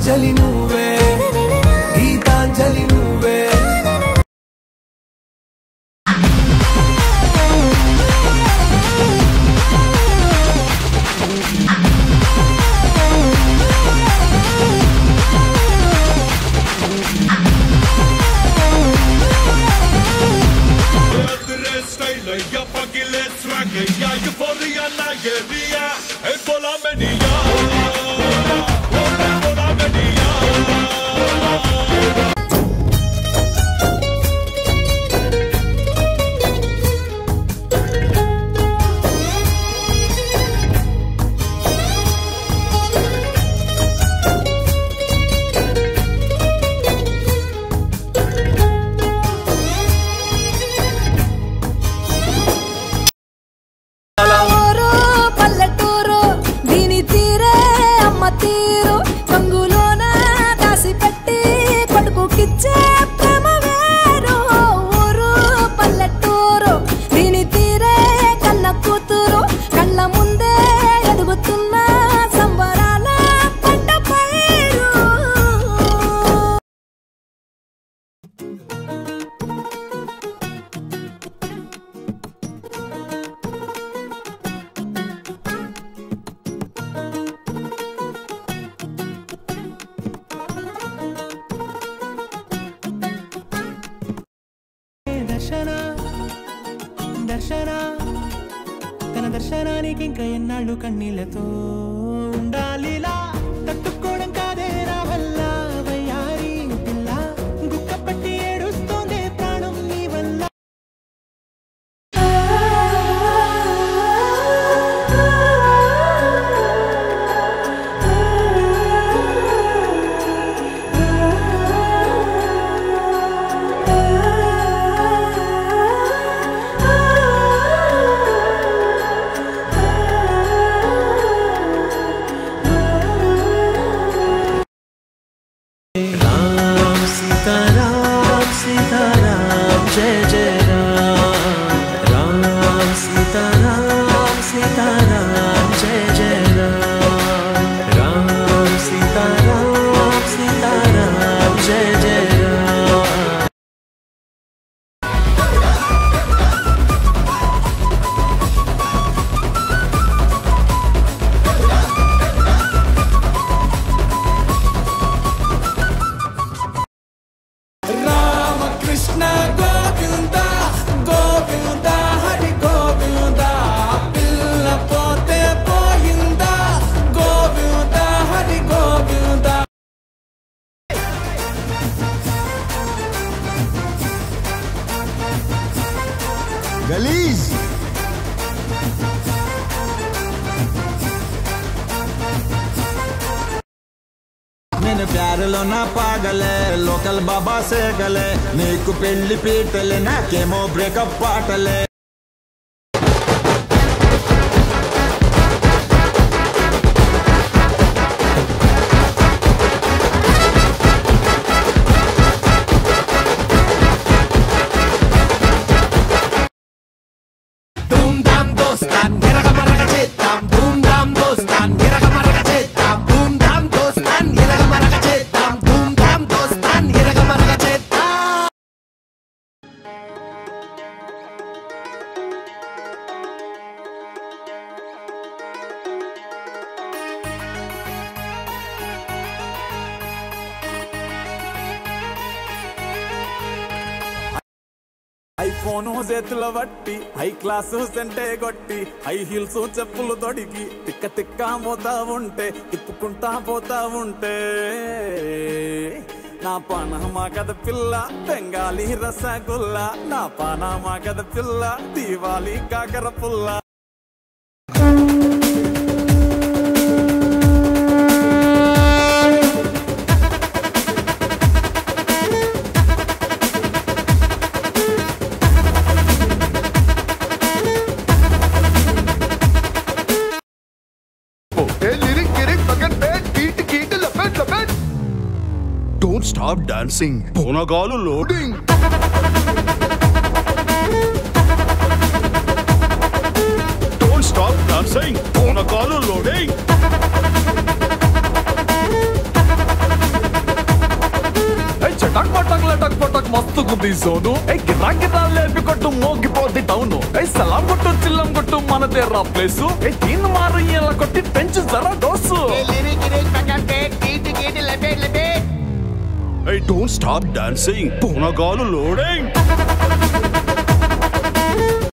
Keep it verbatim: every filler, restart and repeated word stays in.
గీతాంజలి నువ్వే గీతాంజలి నువ్వే దర్శన తన దర్శనానికి ఇంకా ఎన్నాళ్ళు కన్నీళ్లతో ఉండాలిలా తట్టుకోవడం కాదే నా వల్ల వయ్యారి పిల్ల గుక్క పట్టి ఏడుస్తోందే ప్రాణం నీ వల్ల गलीज मैंने प्यार लो ना पागले लोकल बाबा से गले नीकु पेल्ली पीटले नाकेमो ब्रेकअप पाटले ఐఫోను చేతుల వట్టి హై క్లాసు సెంటే కొట్టి హై హీల్స్ చెప్పులు తొడిగి తిక్క తిక్క పోతా ఉంటే తిప్పుకుంటా పోతా ఉంటే నా పానమా కథ పిల్ల బెంగాలీ రసగుల్లా నా పానమా కథ పిల్ల దీవాలి కాకర పుల్ల Don't stop dancing. Ponagalu loading. Don't stop dancing. Ponagalu loading. టక్ పటక్ లటక్ పటక్ మస్తు గుద్ది సోను ఏ గిరా గిరా లేపి కొట్టు మోగిపోద్ది టౌను ఏ సలాం కొట్టు చిల్లం కొట్టు మనదే రా ప్లేసు ఏ తీన్ మారు ఇలా కొట్టి పెంచు జరా dose Hey, don't stop dancing. Ponagalu loading.